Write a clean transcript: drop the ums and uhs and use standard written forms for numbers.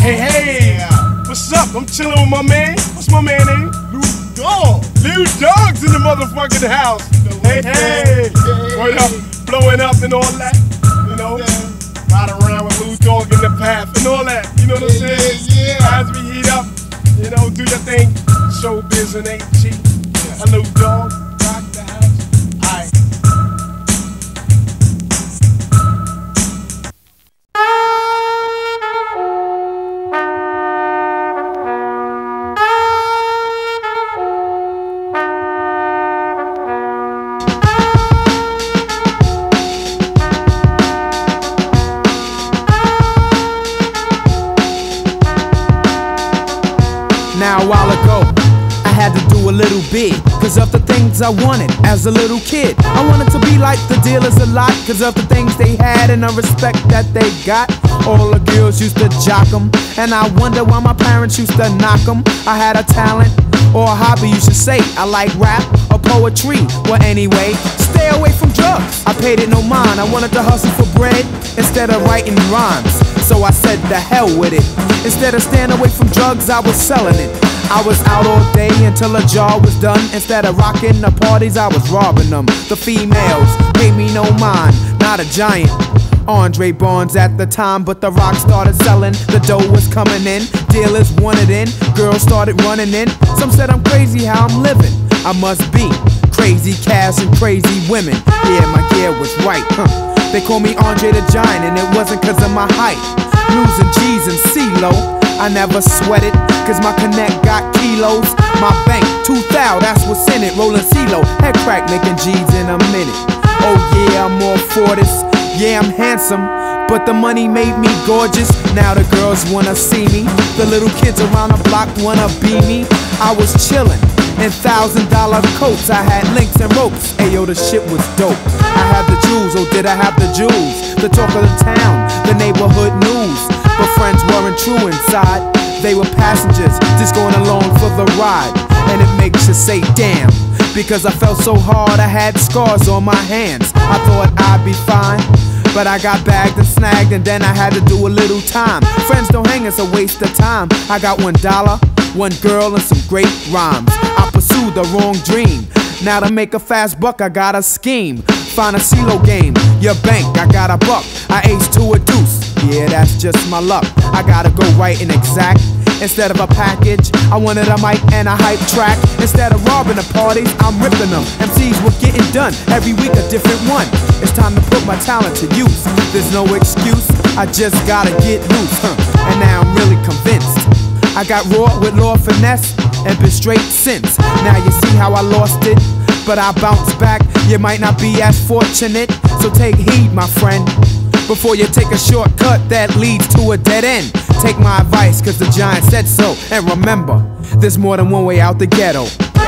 Hey, hey, what's up? I'm chilling with my man. What's my man name? Lil Dog. Lil Dog's in the motherfucking house. Hey, hey, word up, blowing up and all that. You know, ride around with Lil Dog in the path and all that. You know what I'm saying? Yeah. As we heat up, you know, do your thing. Showbiz and AG. A Lil Dog, rock the house. Aight. Now a while ago, I had to do a little bit, cause of the things I wanted as a little kid. I wanted to be like the dealers a lot, cause of the things they had and the respect that they got. All the girls used to jock them, and I wonder why my parents used to knock them. I had a talent, or a hobby you should say. I like rap or poetry, well anyway, stay away from drugs. I paid it no mind, I wanted to hustle for bread instead of writing rhymes. So I said the hell with it. Instead of staying away from drugs, I was selling it. I was out all day until a jar was done. Instead of rocking the parties, I was robbing them. The females paid me no mind, not a giant Andre Barnes at the time, but the rock started selling. The dough was coming in, dealers wanted in, girls started running in. Some said I'm crazy how I'm living. I must be crazy cash and crazy women. Yeah, my gear was right, They call me Andre the Giant, and it wasn't cause of my height. Losing G's and CeeLo, I never sweated, cause my connect got kilos. My bank, 2,000, that's what's in it. Rolling CeeLo, head crack, making G's in a minute. Oh yeah, I'm all for this. Yeah, I'm handsome, but the money made me gorgeous. Now the girls wanna see me. The little kids around the block wanna be me. I was chillin' in $1,000 coats. I had links and ropes. Ayo, the shit was dope. I had the jewels, oh did I have the jewels? The talk of the town, the neighborhood news. But friends weren't true inside. They were passengers, just going along for the ride. And it makes you say damn, because I felt so hard I had scars on my hands. I thought I'd be fine, but I got bagged and snagged, and then I had to do a little time. Friends don't hang, it's a waste of time. I got $1, one girl, and some great rhymes. I pursued the wrong dream. Now to make a fast buck, I got a scheme. Find a CeeLo game, your bank, I got a buck. I ace to a deuce, yeah, that's just my luck. I gotta go right and exact. Instead of a package, I wanted a mic and a hype track. Instead of robbing the parties, I'm ripping them. MCs were getting done, every week a different one. It's time to put my talent to use. There's no excuse, I just gotta get loose, And now I'm really convinced. I got raw with Lord Finesse and been straight since. Now you see how I lost it, but I bounced back. You might not be as fortunate, so take heed, my friend, before you take a shortcut that leads to a dead end. Take my advice, cause the giant said so. And remember, there's more than one way out the ghetto.